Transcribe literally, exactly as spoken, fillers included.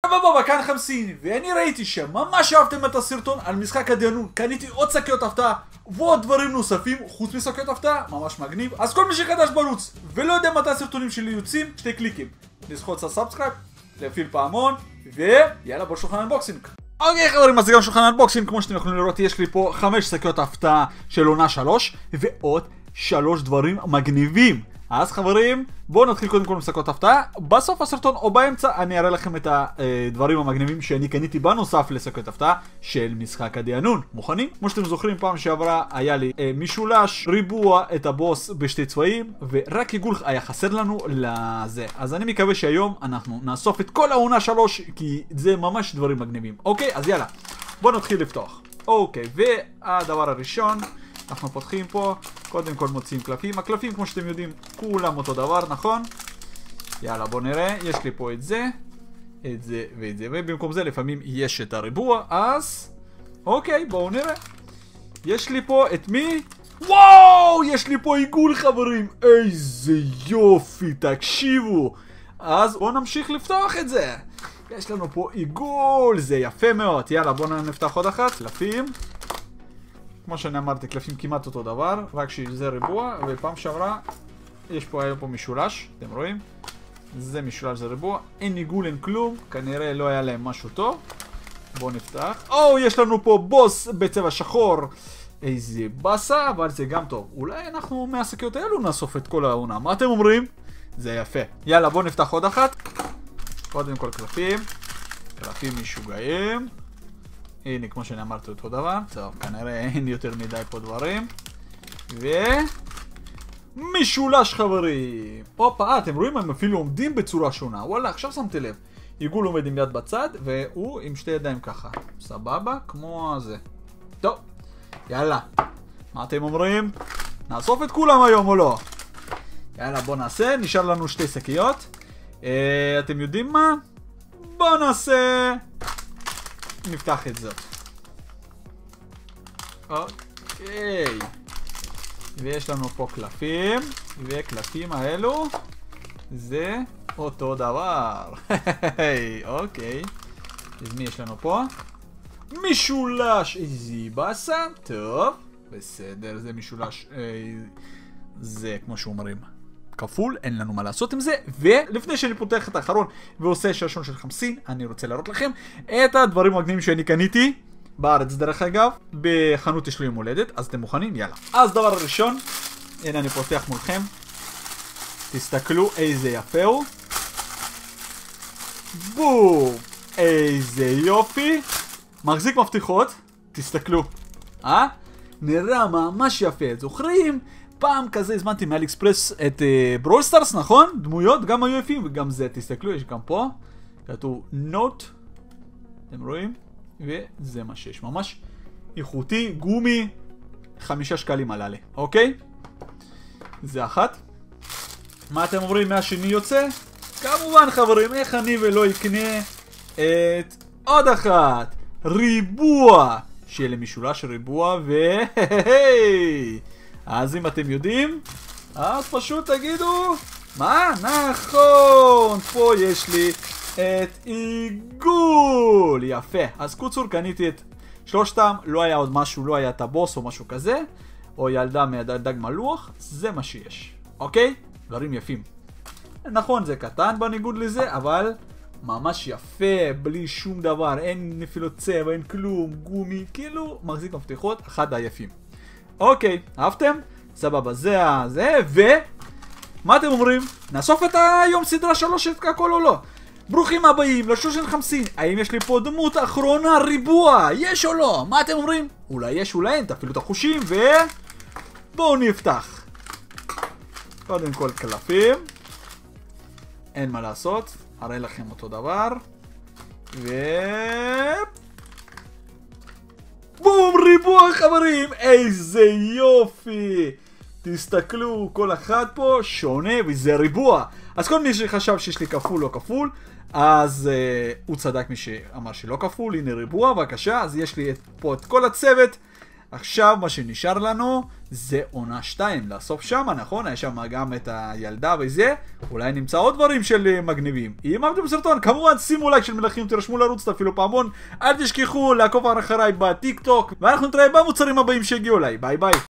ובובה, כאן חמסין, ואני ראיתי שממש אהבתם את הסרטון על משחק הדיינון. קניתי עוד שקיות הפתעה ועוד דברים נוספים חוץ משקיות הפתעה, ממש מגניב. אז כל מי שחדש בערוץ ולא יודע מתי הסרטונים שלי יוצאים, שתי קליקים לזכות את הסאבסקרייב, להפעיל פעמון, ויאללה בוא שולחן אנבוקסינג. אוקיי חברים, אז זה גם שולחן אנבוקסינג. כמו שאתם יכולים לראות, יש לי פה חמש שקיות הפתעה של עונה שלוש ועוד שלוש דברים מגניבים. אז חברים, בואו נתחיל קודם כל עם שקיות הפתעה. בסוף הסרטון או באמצע אני אראה לכם את הדברים המגניבים שאני קניתי בנוסף לשקיות הפתעה של משחק הדיינון. מוכנים? כמו שאתם זוכרים, פעם שעברה היה לי אה, משולש, ריבוע, את הבוס בשתי צבעים, ורק עיגול היה חסר לנו לזה. אז אני מקווה שהיום אנחנו נאסוף את כל העונה שלוש, כי זה ממש דברים מגניבים. אוקיי, אז יאללה, בואו נתחיל לפתוח. אוקיי, והדבר הראשון, אנחנו פותחים פה, קודם כל מוצאים קלפים. הקלפים כמו שאתם יודעים כולם אותו דבר, נכון? יאללה בוא נראה, יש לי פה את זה, את זה ואת זה, ובמקום זה לפעמים יש את הריבוע. אז אוקיי, בואו נראה. יש לי פה את מי? וואו, יש לי פה עיגול חברים, איזה יופי, תקשיבו. אז בואו נמשיך לפתוח את זה. יש לנו פה עיגול, זה יפה מאוד. יאללה בואו נפתח עוד אחת. קלפים, כמו שאני אמרתי, קלפים כמעט אותו דבר, רק שזה ריבוע. ופעם שעברה יש פה, היה פה משולש, אתם רואים? זה משולש, זה ריבוע, אין עיגול, אין כלום, כנראה לא היה להם משהו טוב. בואו נפתח. או, יש לנו פה בוס בצבע שחור, איזה בסה, אבל זה גם טוב. אולי אנחנו מהשקיות האלו נאסוף את כל העונה, מה אתם אומרים? זה יפה. יאללה בואו נפתח עוד אחת. קודם כל קלפים, קלפים משוגעים. הנה, כמו שאני אמרתי אותו דבר. טוב, כנראה אין יותר מדי פה דברים. ו... משולש חברים. הופה, אתם רואים? הם אפילו עומדים בצורה שונה. וואלה, עכשיו שמתי לב. עיגול עומד עם יד בצד, והוא עם שתי ידיים ככה. סבבה? כמו זה. טוב, יאללה. מה אתם אומרים? נאסוף את כולם היום או לא? יאללה, בוא נעשה. נשאר לנו שתי שקיות. אה, אתם יודעים מה? בוא נעשה... נפתח את זאת. אוקיי. ויש לנו פה קלפים, וקלפים האלו זה אותו דבר. אוקיי. אז מי יש לנו פה? משולש, איזה בסה. טוב, בסדר, זה משולש, זה כמו שאומרים כפול, אין לנו מה לעשות עם זה. ולפני שאני פותח את האחרון ועושה שעשון של חמסין, אני רוצה להראות לכם את הדברים המגניבים שאני קניתי בארץ, דרך אגב, בחנות יש לי יום הולדת. אז אתם מוכנים? יאללה. אז דבר הראשון, הנה אני פותח מולכם, תסתכלו איזה יפה הוא. בום, איזה יופי, מחזיק מפתחות, תסתכלו, אה? נראה ממש יפה. זוכרים? פעם כזה הזמנתי מאלי אקספרס את ברול סטארס, נכון? דמויות גם היו יפים, וגם זה, תסתכלו, יש גם פה כתוב נוט, אתם רואים? וזה מה שיש, ממש איכותי, גומי, חמישה שקלים עלה לי, אוקיי? זה אחת. מה אתם אומרים מהשני יוצא? כמובן חברים, איך אני ולא אקנה את עוד אחת, ריבוע של משולש ריבוע, והי אז אם אתם יודעים, אז פשוט תגידו, מה? נכון, פה יש לי את עיגול, יפה. אז קוצור, קניתי את שלושתם, לא היה עוד משהו, לא היה את הבוס או משהו כזה, או ילדה מהדג מלוח, זה מה שיש, אוקיי? דברים יפים. נכון, זה קטן בניגוד לזה, אבל ממש יפה, בלי שום דבר, אין נפילות צבע, אין כלום, גומי, כאילו מחזיק מפתחות, אחד היפים. אוקיי, אהבתם? סבבה, זה זה, ו... מה אתם אומרים? נאסוף את היום סדרה שלוש את הכל או לא? ברוכים הבאים לשושן חמסין. האם יש לי פה דמות אחרונה ריבוע? יש או לא? מה אתם אומרים? אולי יש, אולי אין, תפעילו את החושים, ו... בואו נפתח. קודם כל קלפים. אין מה לעשות, הרי לכם אותו דבר. ו... בום, ריבוע חברים, איזה יופי. תסתכלו, כל אחד פה שונה וזה ריבוע. אז כל מי שחשב שיש לי כפול לא כפול, אז uh, הוא צדק מי שאמר שלא כפול. הנה ריבוע, בבקשה. אז יש לי את, פה את כל הצוות עכשיו מה שנשאר לנו זה עונה שתיים, לאסוף שם, נכון? היה שם גם את הילדה וזה, אולי נמצא עוד דברים של מגניבים. אם אהבתם בסרטון, כמובן שימו לייק של מלכים, תרשמו לרוץ, תפעילו פעמון, אל תשכחו לעקוב אחריי בטיק טוק, ואנחנו נתראה במוצרים הבאים שהגיעו אליי, ביי ביי.